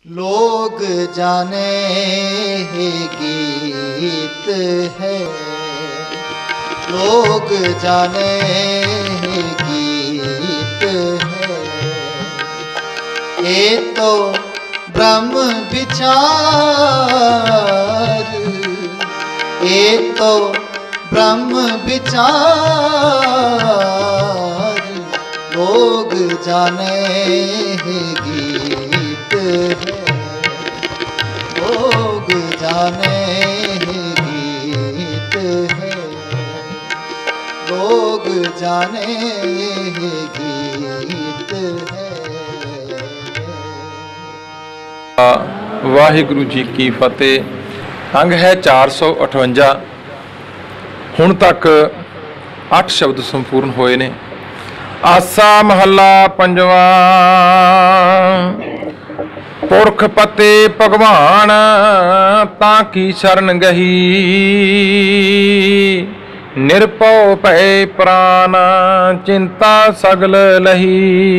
लोग जाने हे गीत है, लोग जाने हे गीत है। ये तो ब्रह्म विचार, ये तो ब्रह्म विचार। लोग जाने हे गीत है, लोग जाने हे गीत है, लोग जाने हे गीत है। वाहिगुरु जी की फतेह। अंग है 458। हुण तक 8 शब्द संपूर्ण होए ने। आसा महला पंजवा। पुरख पते भगवान ताकी शरण गही, निरपौ भय प्राण चिंता सगल लही।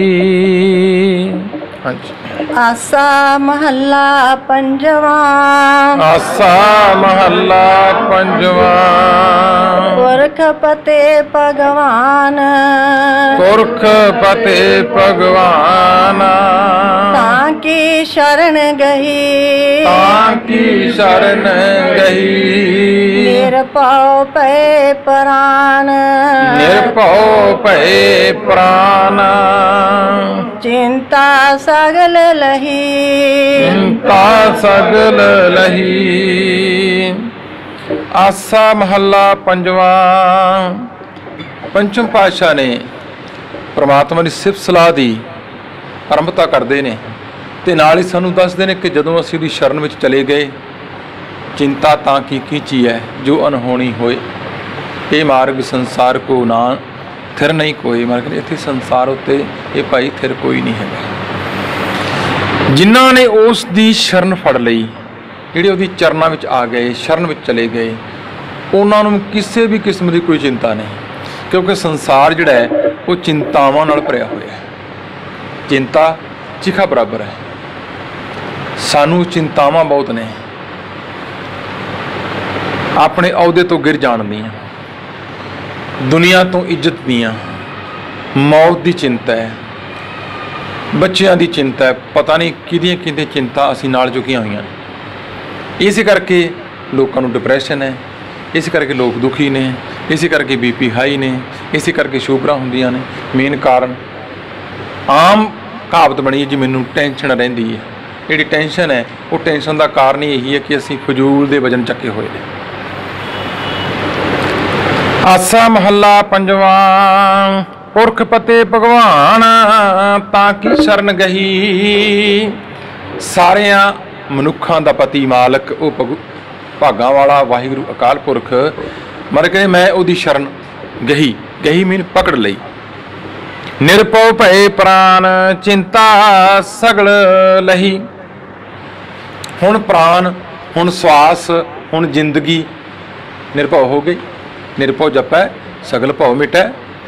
आसा महला पंजवा। आसा महला पंजवा। पुरख पते भगवान, पुरख पते भगवान ताकी शरण गही, ताकी शरण गही। निरपौ भय प्राण, निरपौ भय प्राण चिंता सगल लही, चिंता सगल लही। आसा महला पंजवा। पंचम पातशाह ने परमात्मा की सिफत सलाह की आरंभता करते हैं तो नाल ही सानू दसते हैं कि जदों असीं उहदी शरण में चले गए, चिंता तां की कीची है जो अनहोनी होए। ये मार्ग संसार को ना थिर नहीं कोई, मार्ग इत्थे संसार उत्ते ये भाई थिर कोई नहीं है। जिन्हां ने उस दी शरण फड़ लई, ਜਿਹੜੇ ਉਹਦੀ ਚਰਨਾਂ ਵਿੱਚ ਆ ਗਏ, ਸ਼ਰਨ ਵਿੱਚ ਚਲੇ ਗਏ, ਉਹਨਾਂ ਨੂੰ ਕਿਸੇ ਵੀ ਕਿਸਮ ਦੀ ਕੋਈ ਚਿੰਤਾ ਨਹੀਂ, ਕਿਉਂਕਿ ਸੰਸਾਰ ਜਿਹੜਾ ਹੈ ਉਹ ਚਿੰਤਾਵਾਂ ਨਾਲ ਭਰਿਆ ਹੋਇਆ ਹੈ। ਚਿੰਤਾ ਚਿਖਾ ਬਰਾਬਰ ਹੈ। ਸਾਨੂੰ ਚਿੰਤਾਵਾਂ ਬਹੁਤ ਨੇ, ਆਪਣੇ ਅਹੁਦੇ ਤੋਂ ਗਿਰ ਜਾਣ ਦੀਆਂ, ਦੁਨੀਆ ਤੋਂ ਇੱਜ਼ਤ ਦੀਆਂ, ਮੌਤ ਦੀ ਚਿੰਤਾ ਹੈ, ਬੱਚਿਆਂ ਦੀ ਚਿੰਤਾ ਹੈ, ਪਤਾ ਨਹੀਂ ਕਿਹਦੀਆਂ ਕਿਹਦੀਆਂ ਚਿੰਤਾ ਅਸੀਂ ਨਾਲ ਚੁੱਕੀਆਂ ਹੋਈਆਂ। इस करके लोगों को डिप्रैशन है, इस करके लोग दुखी ने, इस करके BP हाई ने, इस करके शुगरां होंदियां ने। मेन कारण आम कहावत बनी है जी मैनू टेंशन रहिंदी है। जिहड़ी टेंशन है वो टेंशन का कारण ही यही है कि असीं फजूल दे वजन चके हुए हैं। आसा महला पंजवा। पुरख पते भगवान ताकी शरण गही। सारिया मनुखों का पति मालक वो भागां वाला वाहिगुरु अकाल पुरख मर के मैं उहदी शरण गही, गही मीन पकड़ लई। निरपौ भय प्राण चिंता सगल लही। हुण प्राण, हुण श्वास, हुण जिंदगी निरभौ हो गई। निरभौ जपै सगल भौ मिटै,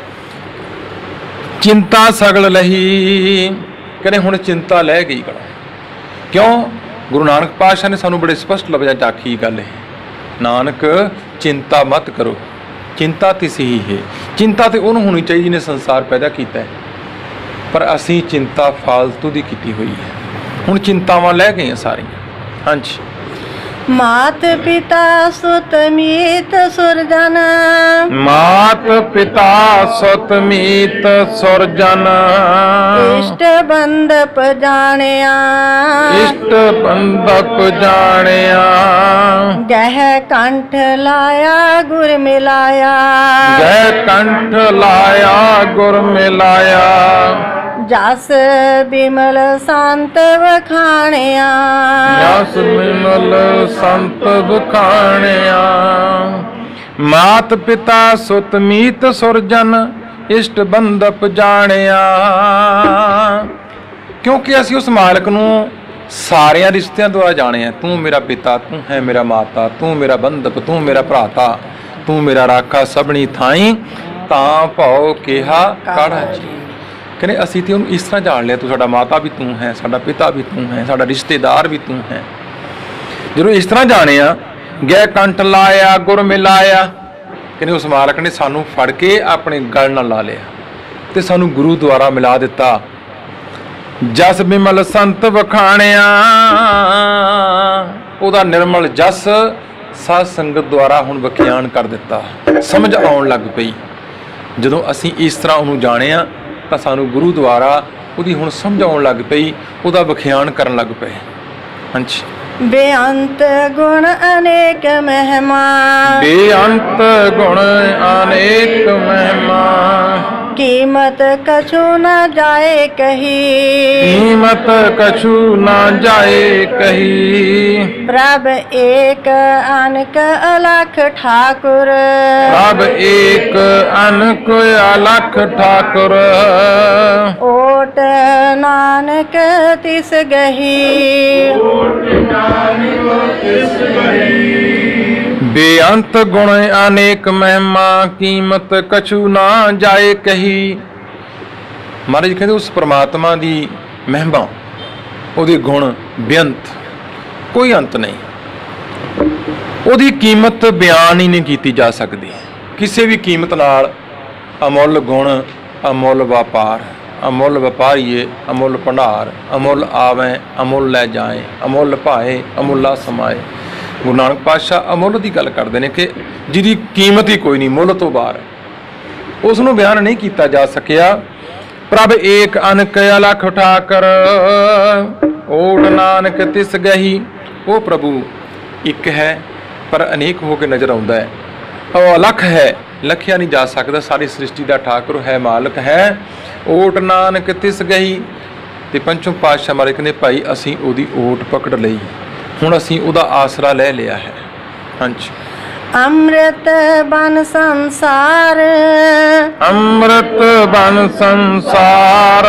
चिंता सगल लही। कहने हुण चिंता लै गई गल। क्यों? गुरु नानक पातशाह ने सानू बड़े स्पष्ट लफ्ज़ां च आखी गल है, नानक चिंता मत करो, चिंता तिस ही है। चिंता तो उन्होंने होनी चाहिए जिन्हें संसार पैदा किया है, पर असी चिंता फालतू की की हुई है। हुण चिंतावां लै गई सारियां। हाँ जी। मात पिता सुत मीत सुरजन, मात पिता सुत मीत सुरजन। इष्ट बंधप जानिया, इष्ट बंधप जानिया। गह कंठ लाया गुर मिलाया, गह कंठ लाया गुर मिलाया। जस बिमल संत वखाणिया, जस बिमल संत वखाणिया। मात पिता सुत मीत सुरजन इष्ट बंधप जानिया। क्योंकि असी उस मालक नूं सारिया रिश्तियां द्वारा जाने हैं। तू मेरा पिता, तू है मेरा माता, तू मेरा बंधप, तू मेरा भराता, तू मेरा राखा सबनी थाई तां भौ केहा काढ़ा जी। ਕਹਿੰਦੇ ਅਸੀਂ ਤੇ ਉਹਨੂੰ ਇਸ ਤਰ੍ਹਾਂ ਜਾਣ ਲਿਆ, ਤੂੰ ਸਾਡਾ ਮਾਤਾ ਵੀ ਤੂੰ ਹੈ, ਸਾਡਾ ਪਿਤਾ ਵੀ ਤੂੰ ਹੈ, ਸਾਡਾ ਰਿਸ਼ਤੇਦਾਰ ਵੀ ਤੂੰ ਹੈ। ਜਦੋਂ ਇਸ ਤਰ੍ਹਾਂ ਜਾਣਿਆ, ਗਏ ਕੰਠ ਲਾਇਆ ਗੁਰ ਮਿਲਾਇਆ, ਕਹਿੰਦੇ ਉਸ ਮਾਲਕ ਨੇ ਸਾਨੂੰ ਫੜ ਕੇ ਆਪਣੇ ਗਲ ਨਾਲ ਲਾ ਲਿਆ ਤੇ ਸਾਨੂੰ ਗੁਰੂ ਦੁਆਰਾ ਮਿਲਾ ਦਿੱਤਾ। ਜਸ ਬਿਮਲ ਸੰਤ ਵਖਾਣਿਆ, ਉਹਦਾ ਨਿਰਮਲ ਜਸ ਸਾਧ ਸੰਗਤ ਦੁਆਰਾ ਹੁਣ ਵਿਖਿਆਨ ਕਰ ਦਿੱਤਾ, ਸਮਝ ਆਉਣ ਲੱਗ ਪਈ। ਜਦੋਂ ਅਸੀਂ ਇਸ ਤਰ੍ਹਾਂ ਉਹਨੂੰ ਜਾਣਿਆ ਤਾਂ ਸਾਨੂੰ ਗੁਰੂ ਦੁਆਰਾ ਉਹਦੀ ਹੁਣ ਸਮਝ ਆਉਣ ਲੱਗ ਪਈ, ਉਹਦਾ ਵਿਖਿਆਨ ਕਰਨ ਲੱਗ ਪਏ। ਹਾਂਜੀ। ਬੇਅੰਤ ਗੁਣ ਅਨੇਕ ਮਹਿਮਾ, ਬੇਅੰਤ ਗੁਣ ਅਨੇਕ ਮਹਿਮਾ, ਕੀਮਤ ਕਛੂ ਨ ਜਾਏ ਕਹੀ, ਕੀਮਤ ਕਛੂ ਨਾ ਜਾਏ ਕਹੀ। ਪ੍ਰਭ ਏਕ ਅਨਕ ਅਲਖ ਠਾकुर, ਪ੍ਰਭ ਏਕ ਅਨਕ ਅਲਖ ਠਾकुर। ਓਟ ਨਾਨਕ ਤਿਸ ਗਹੀ, ਬੇਅੰਤ ਗੁਣ ਅਨੇਕ ਮਹਿਮਾ, ਕੀਮਤ ਕਛੂ ਨਾ ਜਾਏ ਕਹੀ। ਮਹਾਰਾਜ ਕਹਿੰਦੇ ਉਸ ਪ੍ਰਮਾਤਮਾ ਦੀ ਮਹਿਮਾ, ਉਹਦੇ ਗੁਣ ਬੇਅੰਤ, ਕੋਈ ਅੰਤ ਨਹੀਂ। ਉਹਦੀ ਕੀਮਤ ਬਿਆਨ ਹੀ ਨਹੀਂ ਕੀਤੀ ਜਾ ਸਕਦੀ ਕਿਸੇ ਵੀ ਕੀਮਤ ਨਾਲ। ਅਮੁੱਲ ਗੁਣ ਅਮੁੱਲ ਵਪਾਰ, ਅਮੁੱਲ ਵਪਾਰੀਏ ਅਮੁੱਲ ਭੰਡਾਰ, ਅਮੁੱਲ ਆਵੇਂ ਅਮੁੱਲ ਲੈ ਜਾਏ, ਅਮੁੱਲ ਭਾਏ ਅਮੁੱਲਾ ਸਮਾਏ। ਗੁਰੂ ਨਾਨਕ ਪਾਤਸ਼ਾਹ ਅਮੁੱਲ ਦੀ ਗੱਲ ਕਰਦੇ ਨੇ ਕਿ ਜਿਹਦੀ ਕੀਮਤ ਹੀ ਕੋਈ ਨਹੀਂ, ਮੁੱਲ ਤੋਂ ਬਾਹਰ, ਉਸ ਨੂੰ ਬਿਆਨ ਨਹੀਂ ਕੀਤਾ ਜਾ ਸਕਿਆ। ਪ੍ਰਭ ਏਕ ਅਨਕ ਅਲਖ ਠਾਕੁਰ, ਓਟ ਨਾਨਕ ਤਿਸ ਗਹੀ। ਉਹ ਪ੍ਰਭੂ ਇੱਕ ਹੈ ਪਰ ਅਨੇਕ ਹੋ ਕੇ ਨਜ਼ਰ ਆਉਂਦਾ ਹੈ। ਉਹ ਅਲਖ ਹੈ, ਲਖਿਆ ਨਹੀਂ ਜਾ ਸਕਦਾ। ਸਾਰੀ ਸ੍ਰਿਸ਼ਟੀ ਦਾ ਠਾਕੁਰ ਹੈ, ਮਾਲਕ ਹੈ। ਓਟ ਨਾਨਕ ਤਿਸ ਗਹੀ। ਤੇ ਪੰਚਮ ਪਾਤਸ਼ਾਹ ਮਾਰੇ ਕਹਿੰਦੇ ਭਾਈ ਅਸੀਂ ਉਹਦੀ ਓਟ ਪਕੜ ਲਈ, ਹੁਣ ਅਸੀਂ ਉਹਦਾ ਆਸਰਾ ਲੈ ਲਿਆ ਹੈ। ਹਾਂਜੀ। ਅੰਮ੍ਰਿਤ ਬਨ ਸੰਸਾਰ, ਅੰਮ੍ਰਿਤ ਬਨ ਸੰਸਾਰ,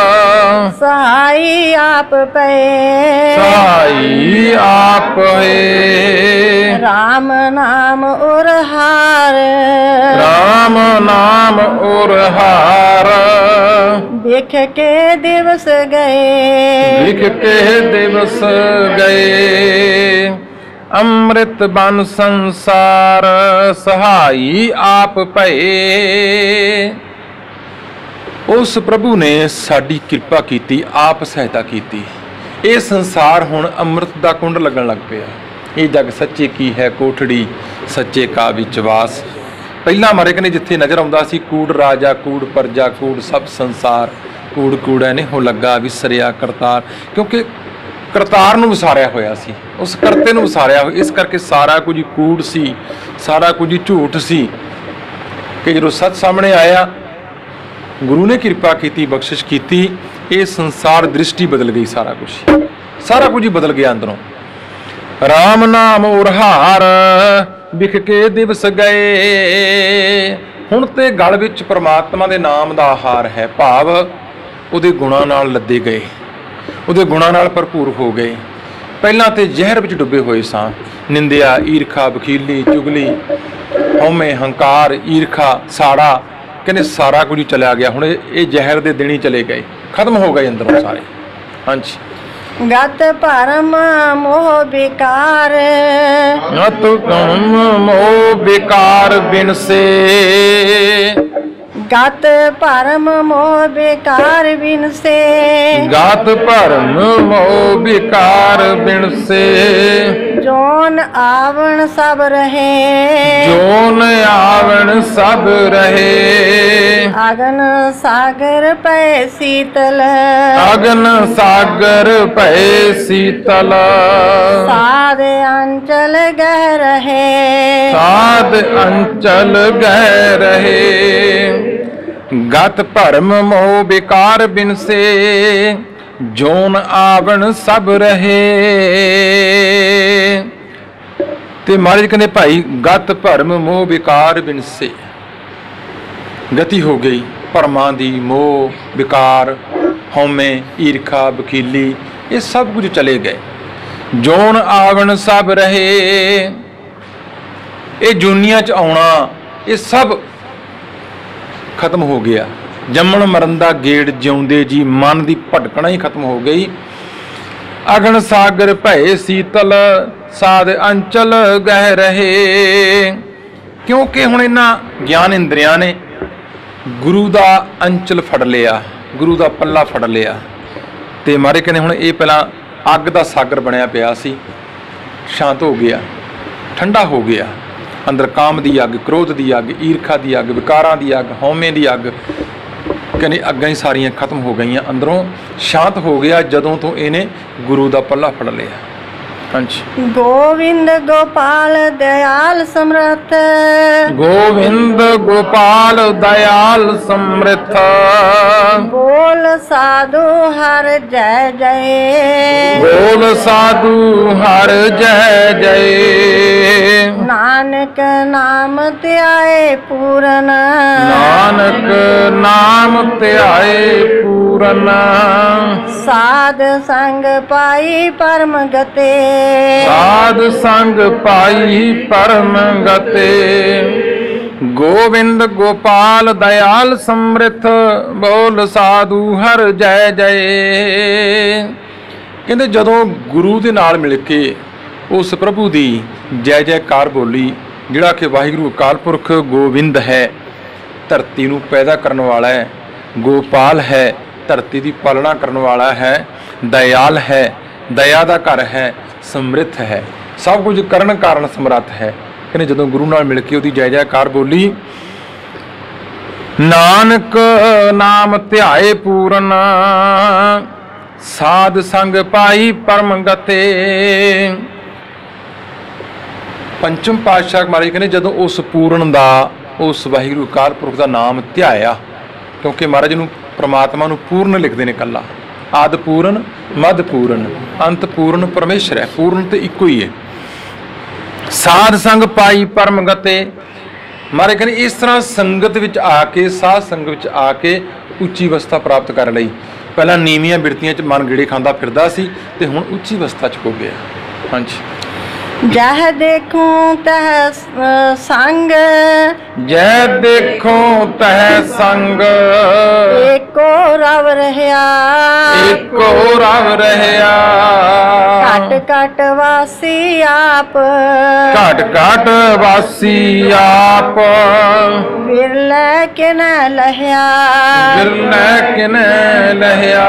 ਸਹਾਈ ਆਪ ਪਏ, ਸਹਾਈ ਆਪ ਹੈ। ਰਾਮ ਨਾਮ ਉਰਹਾਰ, ਰਾਮ ਨਾਮ ਉਰਹਾਰ। ਦੇਖ ਕੇ ਦਿਵਸ ਗਏ, ਲਿਖ ਕੇ ਦਿਵਸ ਗਏ। ਅੰਮ੍ਰਿਤ ਬਨ ਸੰਸਾਰ, ਸਹਾਈ ਆਪ ਭਏ। ਉਸ ਪ੍ਰਭੂ ਨੇ ਸਾਡੀ ਕਿਰਪਾ ਕੀਤੀ, ਆਪ ਸਹਾਇਤਾ ਕੀਤੀ। ਇਹ ਸੰਸਾਰ ਹੁਣ ਅੰਮ੍ਰਿਤ ਦਾ ਕੁੰਡ ਲੱਗਣ ਲੱਗ ਪਿਆ। ਇਹ ਜਗ ਸੱਚੇ ਕੀ ਹੈ ਕੋਠੜੀ, ਸੱਚੇ ਕਾ ਵਿਚਵਾਸ। ਪਹਿਲਾਂ ਮਾਰੇ ਕਹਿੰਦੇ ਜਿੱਥੇ ਨਜ਼ਰ ਆਉਂਦਾ ਸੀ ਕੂੜ ਰਾਜਾ, ਕੂੜ ਪਰਜਾ, ਕੂੜ ਸਭ ਸੰਸਾਰ, ਕੂੜ ਕੂੜਾ ਨੇ ਹੋ ਲੱਗਾ ਵਿਸਰਿਆ ਕਰਤਾਰ। ਕਿਉਂਕਿ ਕਰਤਾਰ ਨੂੰ ਵਿਸਾਰਿਆ ਹੋਇਆ ਸੀ, ਉਸ ਕਰਤੇ ਨੂੰ ਵਿਸਾਰਿਆ ਹੋਇਆ, ਇਸ ਕਰਕੇ ਸਾਰਾ ਕੁਝ ਕੂੜ ਸੀ, ਸਾਰਾ ਕੁਝ ਝੂਠ ਸੀ। ਕਿ ਜਦੋਂ ਸੱਚ ਸਾਹਮਣੇ ਆਇਆ, ਗੁਰੂ ਨੇ ਕਿਰਪਾ ਕੀਤੀ, ਬਖਸ਼ਿਸ਼ ਕੀਤੀ, ਇਹ ਸੰਸਾਰ ਦ੍ਰਿਸ਼ਟੀ ਬਦਲ ਗਈ। ਸਾਰਾ ਕੁਝ ਹੀ ਬਦਲ ਗਿਆ ਅੰਦਰੋਂ। ਰਾਮ ਨਾਮ ਉਰਹਾਰ, ਵਿਖ ਕੇ ਦਿਵਸ ਗਏ। ਹੁਣ ਤੇ ਗਲ ਵਿੱਚ ਪ੍ਰਮਾਤਮਾ ਦੇ ਨਾਮ ਦਾ ਆਹਾਰ ਹੈ, ਭਾਵ ਉਹਦੇ ਗੁਣਾਂ ਨਾਲ ਲੱਦੇ ਗਏ, ਉਹਦੇ ਗੁਣਾਂ ਨਾਲ ਭਰਪੂਰ ਹੋ ਗਏ। ਪਹਿਲਾਂ ਤੇ ਜ਼ਹਿਰ ਵਿੱਚ ਡੁੱਬੇ ਹੋਏ ਸਾਂ, ਨਿੰਦਿਆ, ਈਰਖਾ, ਬਖੀਲੀ, ਚੁਗਲੀ, ਹਉਮੈ, ਹੰਕਾਰ, ਈਰਖਾ, ਸਾੜਾ, ਕਹਿੰਦੇ ਸਾਰਾ ਕੁਝ ਚਲਿਆ ਗਿਆ। ਹੁਣ ਇਹ ਜ਼ਹਿਰ ਦੇ ਦਿਨ ਹੀ ਚਲੇ ਗਏ, ਖਤਮ ਹੋ ਗਏ ਅੰਦਰੋਂ ਸਾਰੇ। ਹਾਂਜੀ। ਗਤ ਭਰਮ ਮੋਹ ਵਿਕਾਰ, ਗਤ ਭਰਮ ਮੋਹ ਵਿਕਾਰ ਬਿਨਸੇ। ਗਤ ਭਰਮ ਮੋਹ ਵਿਕਾਰ ਬਿਨਸੇ, ਗਤ ਭਰਮ ਮੋਹ ਵਿਕਾਰ ਬਿਨਸੇ। ਜੋਨ ਆਵਣ ਸਭ ਰਹੇ, ਜੋਨ ਆਵਣ ਸਭ ਰਹੇ। ਅਗਨ ਸਾਗਰ ਪੈ ਸੀਤਲ, ਅਗਨ ਸਾਗਰ ਭੈ ਸੀਤਲ। ਸਾਧ ਅੰਚਲ ਗਹਿ ਰਹੇ, ਸਾਧ ਅੰਚਲ ਗਹਿ ਰਹੇ। ਗਤ ਭਰਮ ਮੋਹ ਵਿਕਾਰ ਬਿਨਸੇ, ਜੋਨ ਆਵਣ ਸਭ ਰਹੇ। ਤੇ ਮਹਾਰਾਜ ਕਹਿੰਦੇ ਭਾਈ ਗਤ ਭਰਮ ਮੋਹ ਵਿਕਾਰ ਬਿਨਸੇ, ਗਤੀ ਹੋ ਗਈ ਭਰਮਾਂ ਦੀ, ਮੋਹ, ਵਿਕਾਰ, ਹਉਮੈ, ਈਰਖਾ, ਬਖੀਲੀ, ਇਹ ਸਭ ਕੁਝ ਚਲੇ ਗਏ। ਜੋਨ ਆਵਣ ਸਭ ਰਹੇ। ਇਹ ਜੂਨੀਆਂ 'ਚ ਆਉਣਾ, ਇਹ ਸਭ ਖਤਮ ਹੋ ਗਿਆ। ਜੰਮਣ ਮਰਨ ਦਾ ਗੇੜ ਜਿਉਂਦੇ ਜੀ, ਮਨ ਦੀ ਭਟਕਣਾ ਹੀ ਖਤਮ ਹੋ ਗਈ। ਅਗਨ ਸਾਗਰ ਭਏ ਸੀਤਲ, ਸਾਧ ਅੰਚਲ ਗਹਿ ਰਹੇ। ਕਿਉਂਕਿ ਹੁਣ ਇਹਨਾਂ ਗਿਆਨ ਇੰਦਰੀਆਂ ਨੇ ਗੁਰੂ ਦਾ ਅੰਚਲ ਫੜ ਲਿਆ, ਗੁਰੂ ਦਾ ਪੱਲਾ ਫੜ ਲਿਆ। ਤੇ ਮਾਰੇ ਕਹਿੰਦੇ ਹੁਣ ਇਹ ਪਹਿਲਾਂ ਅੱਗ ਦਾ ਸਾਗਰ ਬਣਿਆ ਪਿਆ ਸੀ, ਸ਼ਾਂਤ ਹੋ ਗਿਆ, ਠੰਡਾ ਹੋ ਗਿਆ। ਅੰਦਰ ਕਾਮ ਦੀ ਅੱਗ, ਕ੍ਰੋਧ ਦੀ ਅੱਗ, ਈਰਖਾ ਦੀ ਅੱਗ, ਵਿਕਾਰਾਂ ਦੀ ਅੱਗ, ਹਉਮੈ ਦੀ ਅੱਗ, ਕਹਿੰਦੇ ਅੱਗਾਂ ਹੀ ਸਾਰੀਆਂ ਖਤਮ ਹੋ ਗਈਆਂ। ਅੰਦਰੋਂ ਸ਼ਾਂਤ ਹੋ ਗਿਆ ਜਦੋਂ ਤੋਂ ਇਹਨੇ ਗੁਰੂ ਦਾ ਪੱਲਾ ਫੜ ਲਿਆ। ਹਾਂਜੀ। ਗੋਵਿੰਦ ਗੋਪਾਲ ਦਇਆਲ ਸਮਰੱਥ, ਗੋਵਿੰਦ ਗੋਪਾਲ ਦਇਆਲ ਸਮਰਿਥ, ਬੋਲ ਸਾਧੂ ਹਰ ਜੈ ਜੈ, ਬੋਲ ਸਾਧੂ ਹਰ ਜੈ ਜੈ। ਨਾਨਕ ਨਾਮ ਧਿਆਏ ਪੂਰਨ, ਨਾਨਕ ਨਾਮ ਧਿਆਏ ਪੂਰਨ, ਸਾਧ ਸੰਗ ਪਾਈ ਪਰਮ ਗਤੇ, ਸਾਧ ਸੰਗ ਪਾਈ ਪਰਮ ਗਤੇ। ਗੋਵਿੰਦ ਗੋਪਾਲ ਦਇਆਲ ਸਮਰਿਥ, ਬੋਲ ਸਾਧੂ ਹਰ ਜੈ ਜੈ। ਕਹਿੰਦੇ ਜਦੋਂ ਗੁਰੂ ਦੇ ਨਾਲ ਮਿਲ ਕੇ ਉਸ ਪ੍ਰਭੂ ਦੀ ਜੈ ਜੈਕਾਰ ਬੋਲੀ, ਜਿਹੜਾ ਕਿ ਵਾਹਿਗੁਰੂ ਅਕਾਲ ਪੁਰਖ ਗੋਬਿੰਦ ਹੈ, ਧਰਤੀ ਨੂੰ ਪੈਦਾ ਕਰਨ ਵਾਲਾ ਹੈ, ਗੋਪਾਲ ਹੈ, ਧਰਤੀ ਦੀ ਪਾਲਣਾ ਕਰਨ ਵਾਲਾ ਹੈ, ਦਇਆਲ ਹੈ, ਦਇਆ ਦਾ ਘਰ ਹੈ, ਸਮਰਿੱਥ ਹੈ, ਸਭ ਕੁਝ ਕਰਨ ਕਾਰਨ ਸਮਰੱਥ ਹੈ। ਕਹਿੰਦੇ ਜਦੋਂ ਗੁਰੂ ਨਾਲ ਮਿਲ ਕੇ ਉਹਦੀ ਜੈ ਜੈਕਾਰ ਬੋਲੀ, ਨਾਨਕ ਨਾਮ ਧਿਆਏ ਪੂਰਨ, ਸਾਧ ਸੰਗ ਪਾਈ ਪਰਮ ਗਤੇ। ਪੰਚਮ ਪਾਤਸ਼ਾਹ ਮਹਾਰਾਜ ਕਹਿੰਦੇ ਜਦੋਂ ਉਸ ਪੂਰਨ ਦਾ, ਉਸ ਵਾਹਿਗੁਰੂ ਅਕਾਲ ਪੁਰਖ ਦਾ ਨਾਮ ਧਿਆਇਆ, ਕਿਉਂਕਿ ਮਹਾਰਾਜ ਨੂੰ ਪ੍ਰਮਾਤਮਾ ਨੂੰ ਪੂਰਨ ਲਿਖਦੇ ਨੇ ਇਕੱਲਾ, ਆਦ ਪੂਰਨ, ਮੱਧ ਪੂਰਨ, ਅੰਤ ਪੂਰਨ ਪਰਮੇਸ਼ਰ ਹੈ, ਪੂਰਨ ਤੇ ਇੱਕੋ ਹੀ ਹੈ। ਸਾਧ ਸੰਗ ਪਾਈ ਪਰਮ ਗਤੇ। ਮਹਾਰਾਜ ਕਹਿੰਦੇ ਇਸ ਤਰ੍ਹਾਂ ਸੰਗਤ ਵਿੱਚ ਆ ਕੇ, ਸਾਧ ਸੰਗਤ ਵਿੱਚ ਆ ਕੇ ਉੱਚੀ ਅਵਸਥਾ ਪ੍ਰਾਪਤ ਕਰ ਲਈ। ਪਹਿਲਾਂ ਨੀਵੀਆਂ ਬਿਰਤੀਆਂ 'ਚ ਮਨ ਗੇੜੇ ਖਾਂਦਾ ਫਿਰਦਾ ਸੀ ਤੇ ਹੁਣ ਉੱਚੀ ਅਵਸਥਾ 'ਚ ਹੋ ਗਿਆ। ਹਾਂਜੀ। ਜਹ ਦੇਖੂੰ ਤਹ ਸੰਗ, ਜੈ ਦੇਖੋ ਤਹ ਸੰਗ, ਏਕੋ ਰਵ ਰਹਿਆ, ਏਕੋ ਰਵ ਰਹਿਆ। ਘਟ ਘਟ ਵਾਸੀ ਆਪ, ਘਟ ਘਟ ਵਾਸੀ ਆਪ, ਵਿਰਲੇ ਕਿਨੈ ਲਹਿਆ, ਵਿਰਲੇ ਕਿਨੈ ਲਹਿਆ।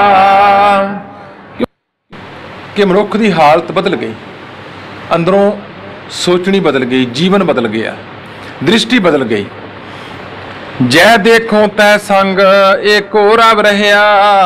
ਕਿ ਮਨੁੱਖ ਦੀ ਹਾਲਤ ਬਦਲ ਗਈ, ਅੰਦਰੋਂ ਸੋਚਣੀ ਬਦਲ ਗਈ, ਜੀਵਨ ਬਦਲ ਗਿਆ, ਦ੍ਰਿਸ਼ਟੀ ਬਦਲ ਗਈ। ਜੈ ਦੇਖੋ ਤੈ ਸੰਗ, ਏਕੋ ਰਵ ਰਹਿਆ।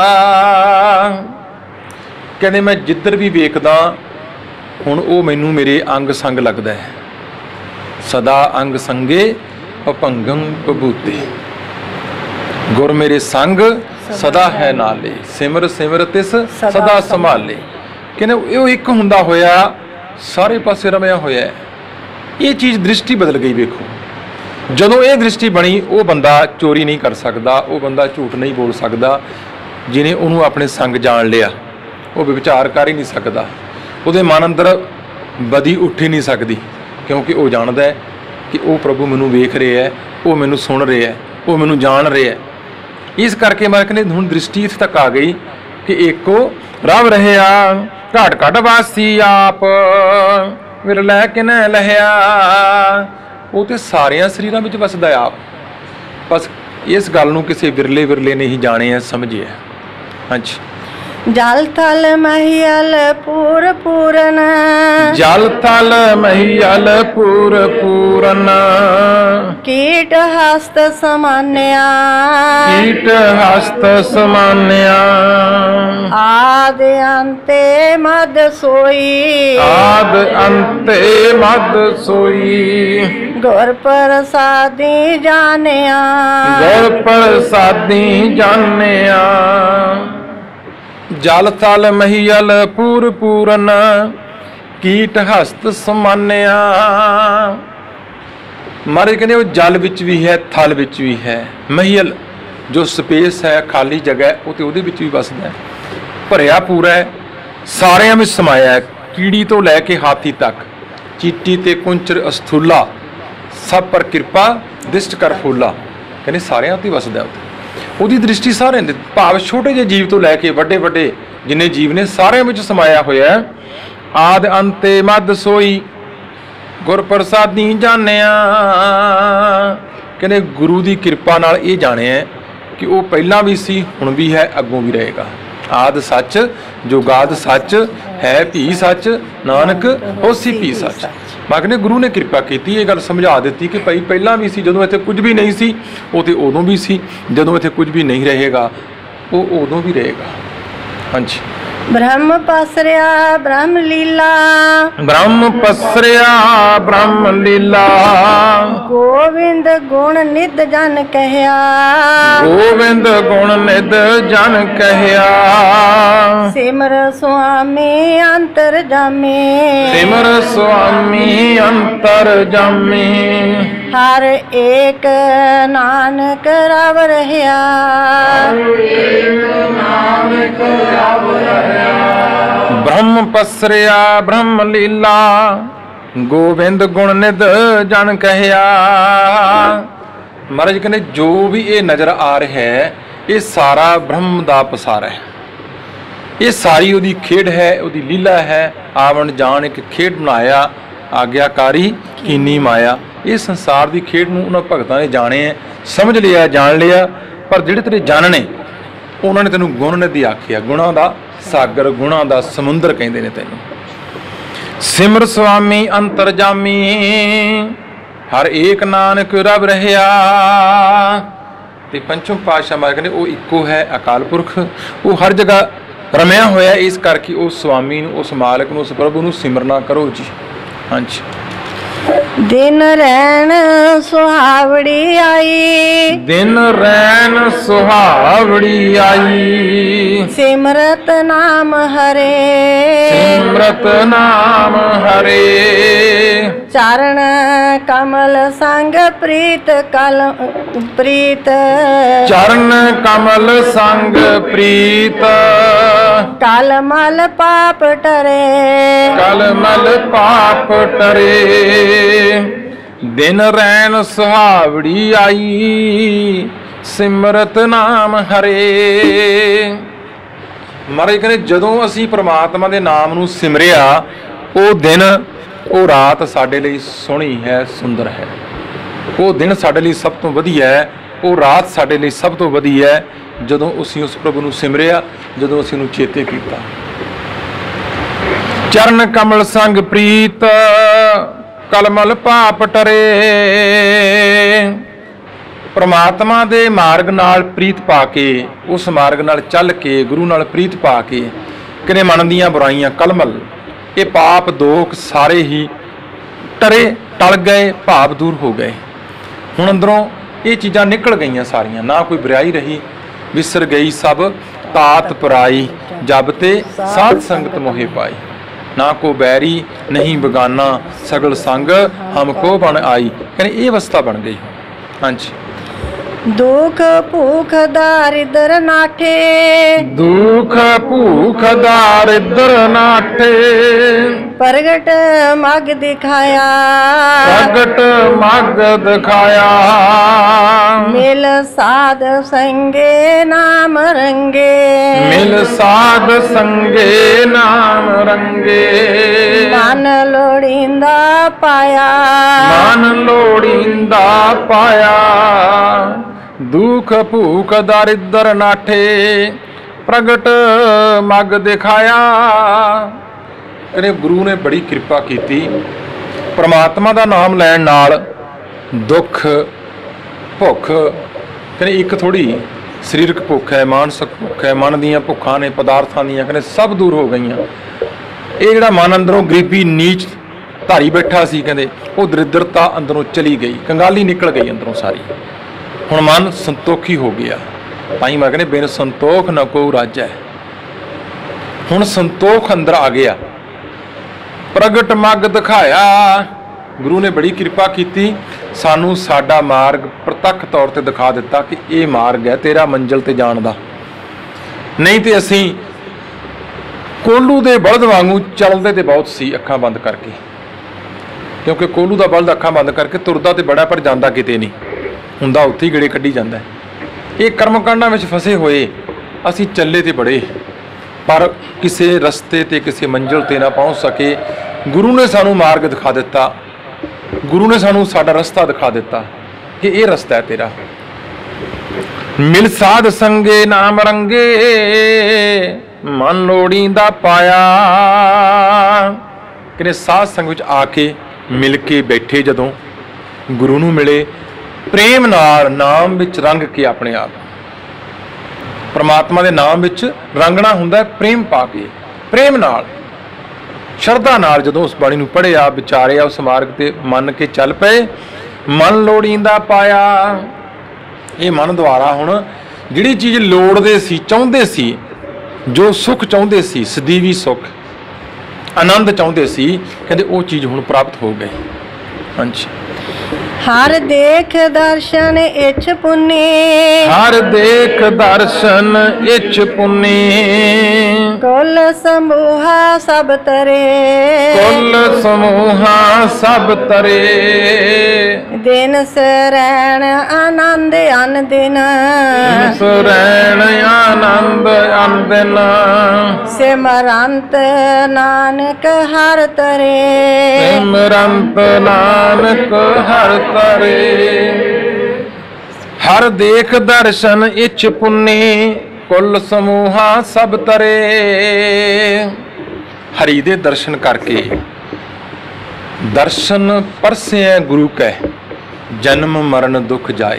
ਕਹਿੰਦੇ ਮੈਂ ਜਿੱਧਰ ਵੀ ਵੇਖਦਾ ਹੁਣ ਉਹ ਮੈਨੂੰ ਮੇਰੇ ਅੰਗ ਸੰਗ ਲੱਗਦਾ ਹੈ। ਸਦਾ ਅੰਗ ਸੰਗੇ ਅਭੰਗੰ ਬਭੂਤੇ, ਗੁਰ ਮੇਰੇ ਸੰਗ ਸਦਾ ਹੈ ਨਾਲੇ, ਸਿਮਰ ਸਿਮਰ ਤਿਸ ਸਦਾ ਸੰਭਾਲੇ। ਕਹਿੰਦੇ ਉਹ ਇੱਕ ਹੁੰਦਾ ਹੋਇਆ ਸਾਰੇ ਪਾਸੇ ਰਮਿਆ ਹੋਇਆ ਹੈ। ਇਹ ਚੀਜ਼ ਦ੍ਰਿਸ਼ਟੀ ਬਦਲ ਗਈ। ਵੇਖੋ ਜਦੋਂ ਇਹ ਦ੍ਰਿਸ਼ਟੀ ਬਣੀ, ਉਹ ਬੰਦਾ ਚੋਰੀ ਨਹੀਂ ਕਰ ਸਕਦਾ, ਉਹ ਬੰਦਾ ਝੂਠ ਨਹੀਂ ਬੋਲ ਸਕਦਾ। ਜਿਹਨੇ ਉਹਨੂੰ ਆਪਣੇ ਸੰਗ ਜਾਣ ਲਿਆ ਉਹ ਵਿਚਾਰ ਕਰ ਹੀ ਨਹੀਂ ਸਕਦਾ, ਉਹਦੇ ਮਨ ਅੰਦਰ ਬਦੀ ਉੱਠ ਹੀ ਨਹੀਂ ਸਕਦੀ, ਕਿਉਂਕਿ ਉਹ ਜਾਣਦਾ ਹੈ ਕਿ ਉਹ ਪ੍ਰਭੂ ਮੈਨੂੰ ਵੇਖ ਰਿਹਾ ਹੈ, ਉਹ ਮੈਨੂੰ ਸੁਣ ਰਿਹਾ ਹੈ, ਉਹ ਮੈਨੂੰ ਜਾਣ ਰਿਹਾ ਹੈ। ਇਸ ਕਰਕੇ ਮੈਂ ਕਹਿੰਦੇ ਹੁਣ ਦ੍ਰਿਸ਼ਟੀ ਇੱਥੇ ਤੱਕ ਆ ਗਈ ਕਿ ਏਕੋ ਰਵ ਰਹਿਆ, ਘਟ ਘਟ ਵਾਸੀ ਆਪ, ਵਿਰਲੇ ਕਿਨੈ ਲਹਿਆ। ਉਹ ਤੇ ਸਾਰਿਆਂ ਸਰੀਰਾਂ ਵਿੱਚ ਵਸਦਾ ਆਪ, ਬਸ ਇਸ ਗੱਲ ਨੂੰ ਕਿਸੇ ਵਿਰਲੇ ਵਿਰਲੇ ਨੇ ਹੀ ਜਾਣਿਆ, ਸਮਝਿਆ। ਹਾਂਜੀ। ਜਲ ਥਲ ਮਹੀਲ ਪੂਰ ਪੂਰਨ, ਜਲ ਥਲ ਮਹੀਲ ਪੂਰ ਪੂਰਨ, ਕੀਟ ਹਸਤ ਸਮਾਨਿਆ, ਕੀਟ ਹਸਤ ਸਮਾਨਿਆ। ਆਦ ਅੰਤੇ ਮਦ ਸੋਈ, ਆਦ ਅੰਤੇ ਮਦ ਸੋਈ। ਗੁਰ ਪ੍ਰਸਾਦੀ ਜਾਣਿਆ, ਗੁਰ ਪ੍ਰਸਾਦੀ ਜਾਣਿਆ। ਜਲ ਥਲ ਮਹੀਲ ਪੂਰ ਪੂਰਨ, ਕੀਟ ਹਸਤ ਸਮਾਨਿਆ। ਮਹਾਰਾਜ ਕਹਿੰਦੇ ਉਹ ਜਲ ਵਿੱਚ ਵੀ ਹੈ, ਥਲ ਵਿੱਚ ਵੀ ਹੈ। ਮਹੀਲ ਜੋ ਸਪੇਸ ਹੈ, ਖਾਲੀ ਜਗ੍ਹਾ ਹੈ, ਉਹ ਤੇ ਉਹਦੇ ਵਿੱਚ ਵੀ ਵਸਦਾ ਹੈ, ਭਰਿਆ ਪੂਰਾ ਹੈ, ਸਾਰਿਆਂ ਵਿੱਚ ਸਮਾਇਆ ਹੈ। ਕੀੜੀ ਤੋਂ ਲੈ ਕੇ ਹਾਥੀ ਤੱਕ, ਚੀਟੀ ਤੇ ਕੁੰਚਰ ਅਸਥੂਲਾ, ਸਭ ਪਰ ਕਿਰਪਾ ਦਿਸ਼ਟ ਕਰ ਫੂਲਾ। ਕਹਿੰਦੇ ਸਾਰਿਆਂ ਤੇ ਵਸਦਾ ਉਹ। ਉਹਦੀ ਦ੍ਰਿਸ਼ਟੀ ਸਾਰਿਆਂ ਦੇ ਭਾਵ ਛੋਟੇ ਜਿਹੇ ਜੀਵ ਤੋਂ ਲੈ ਕੇ ਵੱਡੇ ਵੱਡੇ ਜਿੰਨੇ ਜੀਵ ਨੇ ਸਾਰਿਆਂ ਵਿੱਚ ਸਮਾਇਆ ਹੋਇਆ ਹੈ। ਆਦ ਅੰਤੇ ਮੱਧ ਸੋਈ ਗੁਰ ਪ੍ਰਸਾਦੀ ਜਾਣਿਆ। ਕਹਿੰਦੇ ਗੁਰੂ ਦੀ ਕਿਰਪਾ ਨਾਲ ਇਹ ਜਾਣਿਆ ਕਿ ਉਹ ਪਹਿਲਾਂ ਵੀ ਸੀ, ਹੁਣ ਵੀ ਹੈ, ਅੱਗੋਂ ਵੀ ਰਹੇਗਾ। ਆਦ ਸੱਚ ਜੁਗਾਦ ਸੱਚ ਹੈ, ਭੀ ਸੱਚ ਨਾਨਕ ਹੋਸੀ ਭੀ ਸੱਚ। ਮੈਂ ਕਹਿੰਦੇ ਗੁਰੂ ਨੇ ਕਿਰਪਾ ਕੀਤੀ, ਇਹ ਗੱਲ ਸਮਝਾ ਦਿੱਤੀ ਕਿ ਭਾਈ ਪਹਿਲਾਂ ਵੀ ਸੀ, ਜਦੋਂ ਇੱਥੇ ਕੁਝ ਵੀ ਨਹੀਂ ਸੀ ਉਹ ਤੇ ਉਦੋਂ ਵੀ ਸੀ, ਜਦੋਂ ਇੱਥੇ ਕੁਝ ਵੀ ਨਹੀਂ ਰਹੇਗਾ ਉਹ ਉਦੋਂ ਵੀ ਰਹੇਗਾ। ਹਾਂਜੀ। ਬ੍ਰਹਮ ਪਸਰਿਆ ਬ੍ਰਹਮ ਲੀਲਾ, ਬ੍ਰਹਮ ਪਸਰਿਆ ਬ੍ਰਹਮ ਲੀਲਾ। ਗੋਵਿੰਦ ਗੁਣ ਨਿਧ ਜਨ ਕਹਿਆ, ਗੋਵਿੰਦ ਗੁਣ ਨਿਧ ਜਨ ਕਹਿਆ। ਸਿਮਰ ਸੁਆਮੀ ਅੰਤਰ ਜਾਮੇ, ਸਿਮਰ ਸੁਆਮੀ ਅੰਤਰ ਜਾਮੇ। ਹਰ ਏਕ ਨਾਨਕ ਰਵ ਰਹਿਆ, ਬ੍ਰਹਮ ਪਸਰਿਆ ਬ੍ਰਹਮ ਲੀਲਾ। ਗੋਬਿੰਦ ਗੁਣ ਨਿਧ ਜਨ ਕਹਿਆ। ਮਹਾਰਾਜ ਕਹਿੰਦੇ ਜੋ ਵੀ ਇਹ ਨਜ਼ਰ ਆ ਰਿਹਾ ਹੈ ਇਹ ਸਾਰਾ ਬ੍ਰਹਮ ਦਾ ਪਸਾਰਾ ਹੈ, ਇਹ ਸਾਰੀ ਉਹਦੀ ਖੇਡ ਹੈ, ਉਹਦੀ ਲੀਲਾ ਹੈ। ਆਵਣ ਜਾਣ ਇੱਕ ਖੇਡ ਬਣਾਇਆ, ਆਗਿਆਕਾਰੀ ਕੀਨੀ ਮਾਇਆ। ਇਹ ਸੰਸਾਰ ਦੀ ਖੇਡ ਨੂੰ ਉਹਨਾਂ ਭਗਤਾਂ ਨੇ ਜਾਣਿਆ, ਸਮਝ ਲਿਆ, ਜਾਣ ਲਿਆ। ਪਰ ਜਿਹੜੇ ਤੇਰੇ ਜਾਣਨੇ ਉਹਨਾਂ ਨੇ ਤੈਨੂੰ ਗੁਣ ਨਿਧੀ ਆਖਿਆ, ਗੁਣਾਂ ਦਾ ਸਾਗਰ, ਗੁਣਾਂ ਦਾ ਸਮੁੰਦਰ ਕਹਿੰਦੇ ਨੇ ਤੈਨੂੰ। ਸਿਮਰ ਸੁਆਮੀ ਅੰਤਰ ਜਾਮੀ, ਹਰ ਏਕ ਨਾਨਕ ਰਬ ਰਹਿਆ। ਤੇ ਪੰਚਮ ਪਾਤਸ਼ਾਹ ਮਹਾਰਾਜ ਕਹਿੰਦੇ ਉਹ ਇੱਕੋ ਹੈ, ਅਕਾਲ ਪੁਰਖ, ਉਹ ਹਰ ਜਗ੍ਹਾ ਰਮਿਆ ਹੋਇਆ। ਇਸ ਕਰਕੇ ਉਸ ਸੁਆਮੀ ਨੂੰ, ਉਸ ਮਾਲਕ ਨੂੰ, ਉਸ ਪ੍ਰਭੂ ਨੂੰ ਸਿਮਰਨਾ ਕਰੋ ਜੀ। ਹਾਂਜੀ। ਦਿਨ ਰੈਣ ਸੁਹਾਵੜੀ ਆਈ, ਦਿਨ ਰੈਣ ਸੁਹਾਵੜੀ ਆਈ। ਸਿਮਰਤ ਨਾਮ ਹਰੇ, ਸਿਮਰਤ ਨਾਮ ਹਰੇ। ਚਰਨ ਕਮਲ ਸੰਗ ਪ੍ਰੀਤ ਪ੍ਰੀਤ, ਚਰਨ ਕਮਲ ਸੰਗ ਪ੍ਰੀਤ। ਕਲ ਮਲ ਪਾਪ ਟਰੇ, ਕਲ ਮਲ ਪਾਪ ਟਰੇ। ਦਿਨ ਰੈਣ ਸੁਹਾਵੜੀ ਆਈ, ਸਿਮਰਤ ਨਾਮ ਹਰੇ। ਮਹਾਰਾਜ ਕਹਿੰਦੇ ਜਦੋਂ ਅਸੀਂ ਪ੍ਰਮਾਤਮਾ ਦੇ ਨਾਮ ਨੂੰ ਸਿਮਰਿਆ, ਉਹ ਦਿਨ, ਉਹ ਰਾਤ ਸਾਡੇ ਲਈ ਸੋਹਣੀ ਹੈ, ਸੁੰਦਰ ਹੈ। ਉਹ ਦਿਨ ਸਾਡੇ ਲਈ ਸਭ ਤੋਂ ਵਧੀਆ ਹੈ, ਉਹ ਰਾਤ ਸਾਡੇ ਲਈ ਸਭ ਤੋਂ ਵਧੀਆ ਹੈ ਜਦੋਂ ਅਸੀਂ ਉਸ ਪ੍ਰਭੂ ਨੂੰ ਸਿਮਰਿਆ, ਜਦੋਂ ਅਸੀਂ ਉਹਨੂੰ ਚੇਤੇ ਕੀਤਾ। ਚਰਨ ਕਮਲ ਸੰਗ ਪ੍ਰੀਤ, ਕਲਮਲ ਪਾਪ ਟਰੇ। ਪ੍ਰਮਾਤਮਾ ਦੇ ਮਾਰਗ ਨਾਲ ਪ੍ਰੀਤ ਪਾ ਕੇ, ਉਸ ਮਾਰਗ ਨਾਲ ਚੱਲ ਕੇ, ਗੁਰੂ ਨਾਲ ਪ੍ਰੀਤ ਪਾ ਕੇ, ਕਿਨੇ ਮਨ ਦੀਆਂ ਬੁਰਾਈਆਂ, ਕਲਮਲ, ਇਹ ਪਾਪ ਦੋਖ ਸਾਰੇ ਹੀ ਟਰੇ, ਟਲ ਗਏ, ਭਾਵ ਦੂਰ ਹੋ ਗਏ। ਹੁਣ ਅੰਦਰੋਂ ਇਹ ਚੀਜ਼ਾਂ ਨਿਕਲ ਗਈਆਂ ਸਾਰੀਆਂ, ਨਾ ਕੋਈ ਬੁਰਾਈ ਰਹੀ, ਵਿਸਰ ਗਈ ਸਭ ਤਾਤ ਪਰਾਈ। ਜਬ ਤੇ ਸਾਧ ਸੰਗਤ ਮੋਹਿ ਪਾਈ, ਨਾ ਕੋ ਬੈਰੀ ਨਹੀਂ ਬਗਾਨਾ, ਸਗਲ ਸੰਗ ਹਮਕੋ ਬਣ ਆਈ। ਕਹਿੰਦੇ ਇਹ ਅਵਸਥਾ ਬਣ ਗਈ। ਹਾਂਜੀ। ਦੁਖ ਭੂਖ ਦਾਰਿਦਰ ਨਾਠੇ, ਦੁਖ ਭੂਖ ਦਾਰਿਦਰ ਨਾਠੇ। ਪ੍ਰਗਟ ਮਗ ਦਿਖਾਇਆ, ਪ੍ਰਗਟ ਮਗ ਦਿਖਾਇਆ। ਮਿਲ ਸਾਧ ਸੰਗੇ ਨਾਮ ਰੰਗੇ, ਮਿਲ ਸਾਧ ਸੰਗੇ ਨਾਮ ਰੰਗੇ। ਮਨ ਲੋੜੀਂਦਾ ਪਾਇਆ, ਮਨ ਲੋੜੀਂਦਾ ਪਾਇਆ। ਦੁਖ ਭੂਖ ਦਾਰਿਦਰ ਨਾਠੇ, ਪ੍ਰਗਟ ਮਗ ਦਿਖਾਇਆ। ਕਹਿੰਦੇ ਗੁਰੂ ਨੇ ਬੜੀ ਕਿਰਪਾ ਕੀਤੀ। ਪ੍ਰਮਾਤਮਾ ਦਾ ਨਾਮ ਲੈਣ ਨਾਲ ਦੁੱਖ, ਭੁੱਖ, ਕਹਿੰਦੇ ਇੱਕ ਥੋੜੀ ਸਰੀਰਕ ਭੁੱਖ ਹੈ, ਮਾਨਸਿਕ ਭੁੱਖ ਹੈ, ਮਨ ਦੀਆਂ ਭੁੱਖਾਂ ਨੇ, ਪਦਾਰਥਾਂ ਦੀਆਂ, ਕਹਿੰਦੇ ਸਭ ਦੂਰ ਹੋ ਗਈਆਂ। ਇਹ ਜਿਹੜਾ ਮਨ ਅੰਦਰੋਂ ਗਰੀਬੀ ਨੀਚ ਧਾਰੀ ਬੈਠਾ ਸੀ, ਕਹਿੰਦੇ ਉਹ ਦਰਿਦਰਤਾ ਅੰਦਰੋਂ ਚਲੀ ਗਈ, ਕੰਗਾਲੀ ਨਿਕਲ ਗਈ ਅੰਦਰੋਂ ਸਾਰੀ। ਹੁਣ ਮਨ ਸੰਤੋਖੀ ਹੋ ਗਿਆ। ਤਾਂ ਹੀ ਮੈਂ ਕਹਿੰਦੇ ਬਿਨ ਸੰਤੋਖ ਨਾ ਕੋਈ ਰਾਜੈ। ਹੁਣ ਸੰਤੋਖ ਅੰਦਰ ਆ ਗਿਆ। ਪ੍ਰਗਟ ਮਗ ਦਿਖਾਇਆ। ਗੁਰੂ ਨੇ ਬੜੀ ਕਿਰਪਾ ਕੀਤੀ, ਸਾਨੂੰ ਸਾਡਾ ਮਾਰਗ ਪ੍ਰਤੱਖ ਤੌਰ ਤੇ ਦਿਖਾ ਦਿੱਤਾ ਕਿ ਇਹ ਮਾਰਗ ਹੈ ਤੇਰਾ ਮੰਜ਼ਿਲ ਤੇ ਜਾਣ ਦਾ। ਨਹੀਂ ਤੇ ਅਸੀਂ ਕੋਲੂ ਦੇ ਬਲਦ ਵਾਂਗੂ ਚੱਲਦੇ ਤੇ ਬਹੁਤ ਸੀ ਅੱਖਾਂ ਬੰਦ ਕਰਕੇ, ਕਿਉਂਕਿ ਕੋਲੂ ਦਾ ਬਲਦ ਅੱਖਾਂ ਬੰਦ ਕਰਕੇ ਤੁਰਦਾ ਤੇ ਬੜਾ ਪਰ ਜਾਂਦਾ ਕਿਤੇ ਨਹੀਂ ਹੁੰਦਾ, ਉੱਥੇ ਹੀ ਗੇੜੇ ਕੱਢੀ ਜਾਂਦਾ। ਇਹ ਕਰਮਕਾਂਡਾਂ ਵਿੱਚ ਫਸੇ ਹੋਏ ਅਸੀਂ ਚੱਲੇ ਤੇ ਬੜੇ, ਪਰ ਕਿਸੇ ਰਸਤੇ ਤੇ ਕਿਸੇ ਮੰਜ਼ਿਲ ਤੇ ਨਾ ਪਹੁੰਚ ਸਕੇ। ਗੁਰੂ ਨੇ ਸਾਨੂੰ ਮਾਰਗ ਦਿਖਾ ਦਿੱਤਾ, ਗੁਰੂ ਨੇ ਸਾਨੂੰ ਸਾਡਾ ਰਸਤਾ ਦਿਖਾ ਦਿੱਤਾ ਕਿ ਇਹ ਰਸਤਾ ਹੈ ਤੇਰਾ। ਮਿਲ ਸਾਧ ਸੰਗੇ ਨਾਮ ਰੰਗੇ, ਮਨ ਲੋੜੀਂਦਾ ਪਾਇਆ। ਕਿ ਸਾਧ ਸੰਗ ਵਿੱਚ ਆ ਕੇ ਮਿਲ ਕੇ ਬੈਠੇ, ਜਦੋਂ ਗੁਰੂ ਨੂੰ ਮਿਲੇ, ਪ੍ਰੇਮ ਨਾਲ ਨਾਮ ਵਿੱਚ ਰੰਗ ਕੇ ਆਪਣੇ ਆਪ ਪਰਮਾਤਮਾ ਦੇ ਨਾਮ ਵਿੱਚ ਰੰਗਣਾ ਹੁੰਦਾ ਹੈ। ਪ੍ਰੇਮ ਪਾ ਕੇ, ਪ੍ਰੇਮ ਨਾਲ, ਸ਼ਰਧਾ ਨਾਲ ਜਦੋਂ ਉਸ ਬਾਣੀ ਨੂੰ ਪੜ੍ਹਿਆ, ਵਿਚਾਰਿਆ, ਉਸ ਮਾਰਗ ਤੇ ਮੰਨ ਕੇ ਚੱਲ ਪਏ, ਮਨ ਲੋੜੀਂਦਾ ਪਾਇਆ। ਇਹ ਮਨ ਦੁਆਰਾ ਹੁਣ ਜਿਹੜੀ ਚੀਜ਼ ਲੋੜਦੇ ਸੀ, ਚਾਹੁੰਦੇ ਸੀ, ਜੋ ਸੁੱਖ ਚਾਹੁੰਦੇ ਸੀ, ਸਦੀਵੀ ਸੁੱਖ, ਆਨੰਦ ਚਾਹੁੰਦੇ ਸੀ, ਕਹਿੰਦੇ ਉਹ ਚੀਜ਼ ਹੁਣ ਪ੍ਰਾਪਤ ਹੋ ਗਈ। ਹਾਂਜੀ। ਹਰ ਦੇਖ ਦਰਸ਼ਨ ਇਛ ਪੁੰਨੀ, ਹਰ ਦੇਖ ਦਰਸ਼ਨ ਇਛ ਪੁੰਨੀ। ਕੁਲ ਸਮੂਹਾ ਸਭ ਤਰੇ, ਕੁਲ ਸਮੂਹਾ ਸਭ ਤਰੇ। ਦਿਨ ਸਰੈਣ ਆਨੰਦ ਅਨ ਦਿਨ, ਸਰੈਣ ਆਨੰਦ ਅਨ ਦਿਨ। ਸਿਮਰੰਤ ਨਾਨਕ ਹਰ ਤਰੇ, ਸਿਮਰੰਤ ਨਾਨਕ ਹਰ ਤਰੇ। ਹਰ ਦੇਖ ਦਰਸ਼ਨ ਇਛ ਪੁੰਨੀ, ਕੁਲ ਸਮੂਹਾ ਸਭ ਤਰੇ। ਹਰੀ ਦੇ ਦਰਸ਼ਨ ਕਰਕੇ, ਦਰਸ਼ਨ ਪਰਸਿਐ ਗੁਰੂ ਕਹਿ, ਜਨਮ ਮਰਨ ਦੁਖ ਜਾਏ।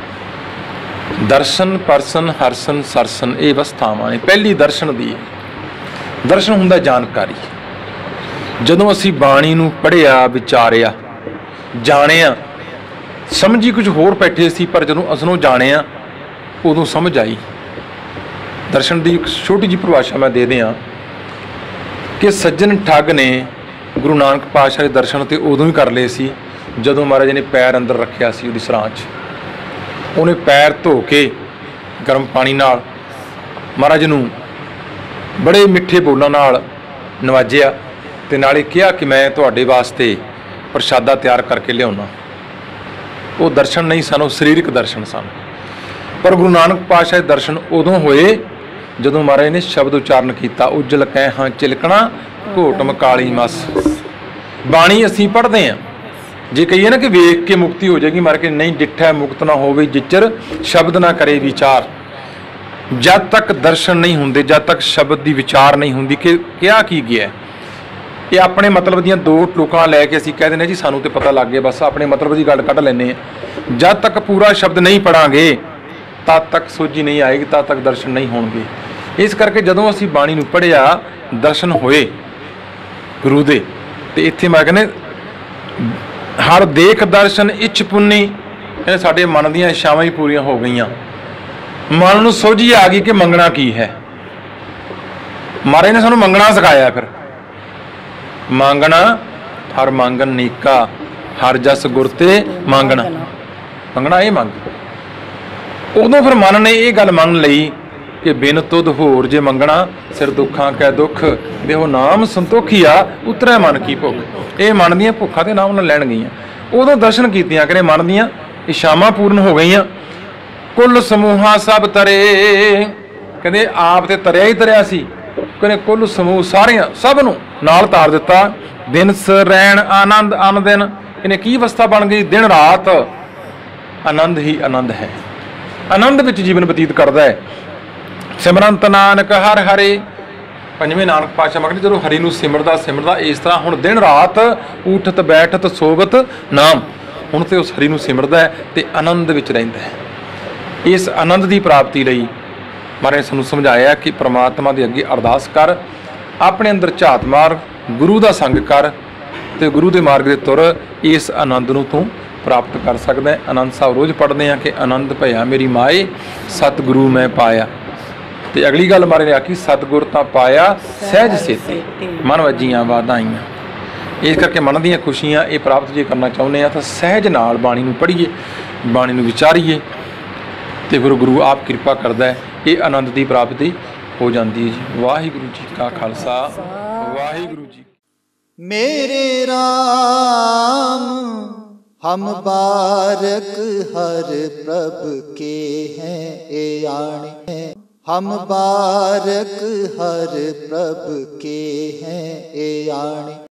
ਦਰਸ਼ਨ, ਪਰਸਨ, ਹਰਸਨ, ਸਰਸਨ, ਇਹ ਅਵਸਥਾਵਾਂ ਨੇ। ਪਹਿਲੀ ਦਰਸ਼ਨ ਦੀ, ਦਰਸ਼ਨ ਹੁੰਦਾ ਜਾਣਕਾਰੀ। ਜਦੋਂ ਅਸੀਂ ਬਾਣੀ ਨੂੰ ਪੜ੍ਹਿਆ, ਵਿਚਾਰਿਆ, ਜਾਣਿਆ, ਸਮਝੀ ਕੁਝ ਹੋਰ ਬੈਠੇ ਸੀ, ਪਰ ਜਦੋਂ ਅਸਲੋਂ ਜਾਣਿਆ ਉਦੋਂ ਸਮਝ ਆਈ। ਦਰਸ਼ਨ ਦੀ ਇੱਕ ਛੋਟੀ ਜਿਹੀ ਪਰਿਭਾਸ਼ਾ ਮੈਂ ਦੇ ਦਿਆਂ ਕਿ ਸੱਜਣ ਠੱਗ ਨੇ ਗੁਰੂ ਨਾਨਕ ਪਾਤਸ਼ਾਹ ਦੇ ਦਰਸ਼ਨ ਤੇ ਉਦੋਂ ਹੀ ਕਰ ਲਏ ਸੀ ਜਦੋਂ ਮਹਾਰਾਜ ਨੇ ਪੈਰ ਅੰਦਰ ਰੱਖਿਆ ਸੀ ਉਹਦੀ ਸਰਾਂ 'ਚ। ਉਹਨੇ ਪੈਰ ਧੋ ਕੇ ਗਰਮ ਪਾਣੀ ਨਾਲ ਮਹਾਰਾਜ ਨੂੰ ਬੜੇ ਮਿੱਠੇ ਬੋਲਾਂ ਨਾਲ ਨਵਾਜਿਆ ਤੇ ਨਾਲੇ ਕਿਹਾ ਕਿ ਮੈਂ ਤੁਹਾਡੇ ਵਾਸਤੇ ਪ੍ਰਸ਼ਾਦਾ ਤਿਆਰ ਕਰਕੇ ਲਿਆਉਣਾ। ਉਹ ਦਰਸ਼ਨ ਨਹੀਂ ਸਨ, ਉਹ ਸਰੀਰਕ ਦਰਸ਼ਨ ਸਨ। ਪਰ ਗੁਰੂ ਨਾਨਕ ਪਾਤਸ਼ਾਹ ਦੇ ਦਰਸ਼ਨ ਉਦੋਂ ਹੋਏ ਜਦੋਂ ਮਹਾਰਾਜ ਨੇ ਸ਼ਬਦ ਉਚਾਰਨ ਕੀਤਾ, ਉਜਲ ਕਹਿ ਹਾਂ ਚਿਲਕਣਾ ਘੋਟਮ ਕਾਲੀ ਮਸ। ਬਾਣੀ ਅਸੀਂ ਪੜ੍ਹਦੇ ਹਾਂ, ਜੇ ਕਹੀਏ ਨਾ ਕਿ ਵੇਖ ਕੇ ਮੁਕਤੀ ਹੋ ਜਾਏਗੀ, ਮਰ ਕੇ ਨਹੀਂ, ਡਿੱਠਾ ਮੁਕਤ ਨਾ ਹੋਵੇ ਜਿਚਰ ਸ਼ਬਦ ਨਾ ਕਰੇ ਵਿਚਾਰ। ਜਦ ਤੱਕ ਦਰਸ਼ਨ ਨਹੀਂ ਹੁੰਦੇ, ਜਦ ਤੱਕ ਸ਼ਬਦ ਦੀ ਵਿਚਾਰ ਨਹੀਂ ਹੁੰਦੀ ਕਿ ਕਿਹਾ ਕੀ ਗਿਆ। ਇਹ ਆਪਣੇ ਮਤਲਬ ਦੀਆਂ ਦੋ ਟੋਕਾਂ ਲੈ ਕੇ ਅਸੀਂ ਕਹਿ ਦਿੰਦੇ ਜੀ ਸਾਨੂੰ ਤੇ ਪਤਾ ਲੱਗ ਗਿਆ, ਬਸ ਆਪਣੇ ਮਤਲਬ ਦੀ ਗੱਲ ਕੱਢ ਲੈਂਦੇ ਹਾਂ। ਜਦ ਤੱਕ ਪੂਰਾ ਸ਼ਬਦ ਨਹੀਂ ਪੜਾਂਗੇ ਤਦ ਤੱਕ ਸੋਝੀ ਨਹੀਂ ਆਏਗੀ, ਤਦ ਤੱਕ ਦਰਸ਼ਨ ਨਹੀਂ ਹੋਣਗੇ। ਇਸ ਕਰਕੇ ਜਦੋਂ ਅਸੀਂ ਬਾਣੀ ਨੂੰ ਪੜ੍ਹਿਆ, ਦਰਸ਼ਨ ਹੋਏ ਗੁਰੂ ਦੇ। ਤੇ ਇੱਥੇ ਮੈਂ ਕਹਿੰਦੇ ਹਰ ਦੇਖ ਦਰਸ਼ਨ ਇਛ ਪੁੰਨੀ, ਇਹ ਸਾਡੇ ਮਨ ਦੀਆਂ ਇੱਛਾਵਾਂ ਹੀ ਪੂਰੀਆਂ ਹੋ ਗਈਆਂ। ਮਨ ਨੂੰ ਸੋਝੀ ਆ ਗਈ ਕਿ ਮੰਗਣਾ ਕੀ ਹੈ। ਮਹਾਰਾਜ ਨੇ ਸਾਨੂੰ ਮੰਗਣਾ ਸਿਖਾਇਆ। ਫਿਰ ਮੰਗਣਾ ਹਰ ਮੰਗਣ ਨੀਕਾ, ਹਰ ਜਸ ਗੁਰ ਤੇ ਮੰਗਣਾ। ਮੰਗਣਾ ਇਹ ਮੰਗ। ਉਦੋਂ ਫਿਰ ਮਨ ਨੇ ਇਹ ਗੱਲ ਮੰਨ ਲਈ ਕਿ ਬਿਨ ਤੁਧ ਹੋਰ ਜੇ ਮੰਗਣਾ, ਸਿਰ ਦੁੱਖਾਂ ਕੈ ਦੁੱਖ ਦੇਹੋ ਨਾਮ ਸੰਤੋਖੀਆ, ਉਤਰੈ ਮਨ ਕੀ ਭੁੱਖ। ਇਹ ਮਨ ਦੀਆਂ ਭੁੱਖਾਂ ਤੇ ਨਾਮ ਨਾਲ ਲੈਣ ਗਈਆਂ। ਉਦੋਂ ਦਰਸ਼ਨ ਕੀਤੀਆਂ ਕਿ ਮਨ ਦੀਆਂ ਇੱਛਾਵਾਂ ਪੂਰਨ ਹੋ ਗਈਆਂ। ਕੁੱਲ ਸਮੂਹਾਂ ਸਭ ਤਰੇ, ਕਹਿੰਦੇ ਆਪ ਤੇ ਤਰਿਆ ਹੀ ਤਰਿਆ ਸੀ, ਕਹਿੰਦੇ ਕੁੱਲ ਸਮੂਹ ਸਾਰਿਆਂ ਸਭ ਨੂੰ ਨਾਲ ਤਾਰ ਦਿੱਤਾ। ਦਿਨ ਸਰੈਣ ਆਨੰਦ ਅਨ ਦਿਨ, ਇਹਨੇ ਕੀ ਅਵਸਥਾ ਬਣ ਗਈ। ਦਿਨ ਰਾਤ ਆਨੰਦ ਹੀ ਆਨੰਦ ਹੈ, ਆਨੰਦ ਵਿੱਚ ਜੀਵਨ ਬਤੀਤ ਕਰਦਾ ਹੈ। ਸਿਮਰੰਤ ਨਾਨਕ ਹਰ ਹਰੇ। ਪੰਜਵੇਂ ਨਾਨਕ ਪਾਤਸ਼ਾਹ ਮਗਰ ਜਦੋਂ ਹਰੀ ਨੂੰ ਸਿਮਰਦਾ ਸਿਮਰਦਾ ਇਸ ਤਰ੍ਹਾਂ ਹੁਣ ਦਿਨ ਰਾਤ ਉਠਤ ਬੈਠਤ ਸੋਵਤ ਨਾਮ, ਹੁਣ ਤੇ ਉਸ ਹਰੀ ਨੂੰ ਸਿਮਰਦਾ ਹੈ ਤੇ ਆਨੰਦ ਵਿੱਚ ਰਹਿੰਦਾ ਹੈ। ਇਸ ਆਨੰਦ ਦੀ ਪ੍ਰਾਪਤੀ ਲਈ ਮਹਾਰਾਜ ਨੇ ਸਾਨੂੰ ਸਮਝਾਇਆ ਕਿ ਪ੍ਰਮਾਤਮਾ ਦੇ ਅੱਗੇ ਅਰਦਾਸ ਕਰ, ਆਪਣੇ ਅੰਦਰ ਝਾਤ ਮਾਰ, ਗੁਰੂ ਦਾ ਸੰਗ ਕਰ ਤੇ ਗੁਰੂ ਦੇ ਮਾਰਗ ਦੇ ਤੁਰ। ਇਸ ਆਨੰਦ ਨੂੰ ਤੂੰ ਪ੍ਰਾਪਤ ਕਰ ਸਕਦਾ ਹੈ। ਆਨੰਦ ਸਾਹਿਬ ਰੋਜ਼ ਪੜ੍ਹਦੇ ਹਾਂ ਕਿ ਆਨੰਦ ਭਇਆ ਮੇਰੀ ਮਾਏ, ਸਤਿਗੁਰੂ ਮੈਂ ਪਾਇਆ। ਤੇ ਅਗਲੀ ਗੱਲ ਮਹਾਰਾਜ ਨੇ ਆਖੀ, ਸਤਿਗੁਰ ਤਾਂ ਪਾਇਆ ਸਹਿਜ ਸੇਤੀ, ਮਨ ਵੱਜੀਆਂ ਵਾਧਾਈਆਂ। ਇਸ ਕਰਕੇ ਮਨ ਦੀਆਂ ਖੁਸ਼ੀਆਂ ਇਹ ਪ੍ਰਾਪਤ ਜੇ ਕਰਨਾ ਚਾਹੁੰਦੇ ਆ ਤਾਂ ਸਹਿਜ ਨਾਲ ਬਾਣੀ ਨੂੰ ਪੜ੍ਹੀਏ, ਬਾਣੀ ਨੂੰ ਵਿਚਾਰੀਏ ਤੇ ਫਿਰ ਗੁਰੂ ਆਪ ਕਿਰਪਾ ਕਰਦਾ ਹੈ। ਇਹ ਆਨੰਦ ਦੀ ਪ੍ਰਾਪਤੀ ਹੋ ਜਾਂਦੀ ਹੈ ਜੀ। ਵਾਹਿਗੁਰੂ ਜੀ ਕਾ ਖਾਲਸਾ, ਵਾਹਿਗੁਰੂ ਜੀ। मेरे राम हम बारक हर प्रभ के हैं ए आणे। हम बारक हर प्रभ के हैं ए आणे।